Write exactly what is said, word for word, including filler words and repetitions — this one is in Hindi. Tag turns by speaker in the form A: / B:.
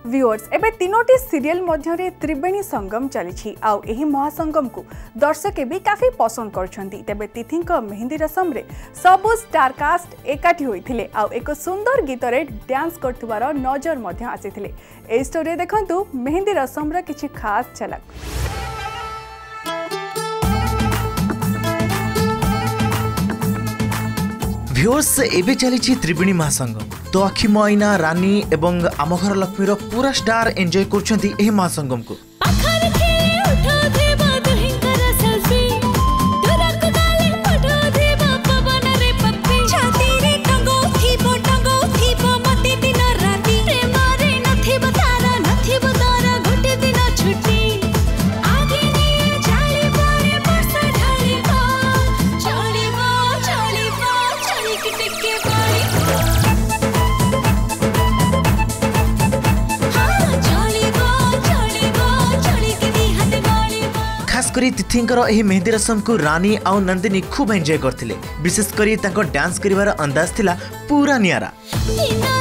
A: व्यूअर्स एबे तीनोटी सीरियल मध्यरे त्रिवेणी संगम चली आउ एही महासंगम को दर्शक भी काफी पसंद करछंती। तेबे तिथि मेहंदी रसम रे सबु स्टार कास्ट एकाठी होइथिले आउ एक सुंदर गीत रे डांस करथुवार नजर मध्य आसीथिले। ए स्टोरी देखंतु मेहंदी रसम रा किछि खास झलक।
B: व्यूअर्स एबे चली त्रिवेणी महासंगम तो आखि मैना रानी एवं आम घर लक्ष्मीर पूरा स्टार एंजॉय करछंती एही महासंगम को। खासकरी तिथिंकर एही मेहंदी रसम को रानी आउ नंदिनी खूब एंजॉय करथिले। विशेष करी तांको डांस करिवार अंदाज थिला पूरा नियारा।